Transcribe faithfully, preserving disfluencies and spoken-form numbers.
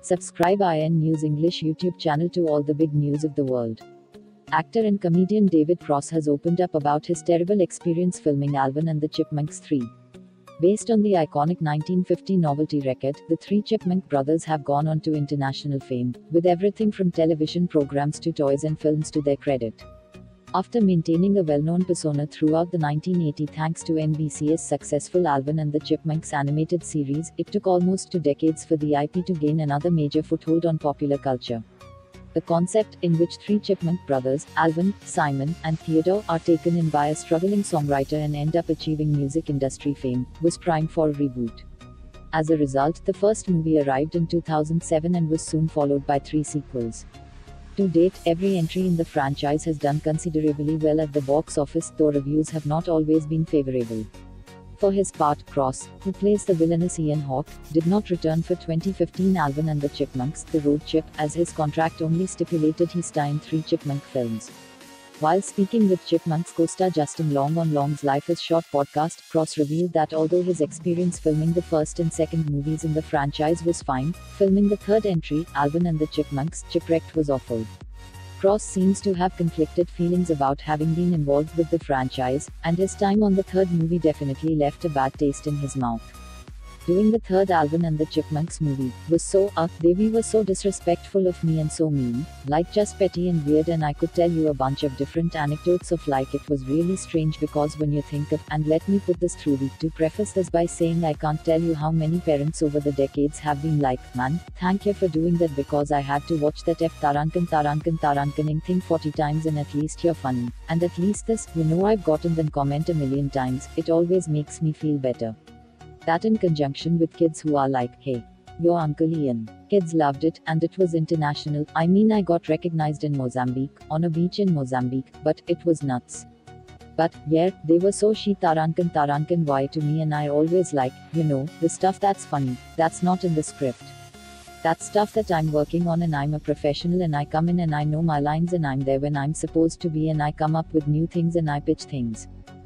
Subscribe I N News English YouTube channel to all the big news of the world. Actor and comedian David Cross has opened up about his terrible experience filming Alvin and the Chipmunks three. Based on the iconic nineteen fifty novelty record, the three Chipmunk brothers have gone on to international fame, with everything from television programs to toys and films to their credit. After maintaining a well-known persona throughout the nineteen eighties thanks to N B C's successful Alvin and the Chipmunks animated series, it took almost two decades for the I P to gain another major foothold on popular culture. The concept, in which three Chipmunk brothers, Alvin, Simon, and Theodore, are taken in by a struggling songwriter and end up achieving music industry fame, was primed for a reboot. As a result, the first movie arrived in two thousand seven and was soon followed by three sequels. To date, every entry in the franchise has done considerably well at the box office, though reviews have not always been favorable. For his part, Cross, who plays the villainous Ian Hawke, did not return for twenty fifteen Alvin and the Chipmunks, The Road Chip, as his contract only stipulated he star in three Chipmunk films. While speaking with Chipmunks co-star Justin Long on Long's Life is Short podcast, Cross revealed that although his experience filming the first and second movies in the franchise was fine, filming the third entry, Alvin and the Chipmunks, Chipwrecked, was awful. Cross seems to have conflicted feelings about having been involved with the franchise, and his time on the third movie definitely left a bad taste in his mouth. Doing the third Alvin and the Chipmunks movie was so, uh, they we were so disrespectful of me and so mean, like just petty and weird, and I could tell you a bunch of different anecdotes of like it was really strange because when you think of, and let me put this through the, to preface this by saying I can't tell you how many parents over the decades have been like, man, thank you for doing that because I had to watch that F Tarankan Tarankan Tarankaning thing forty times and at least you're funny, and at least this, you know I've gotten them comment a million times, it always makes me feel better. That in conjunction with kids who are like, hey, your Uncle Ian. Kids loved it, and it was international. I mean, I got recognized in Mozambique, on a beach in Mozambique, but it was nuts. But, yeah, they were so she Tarankan Tarankan why to me, and I always like, you know, the stuff that's funny, that's not in the script. That stuff that I'm working on, and I'm a professional and I come in and I know my lines and I'm there when I'm supposed to be and I come up with new things and I pitch things.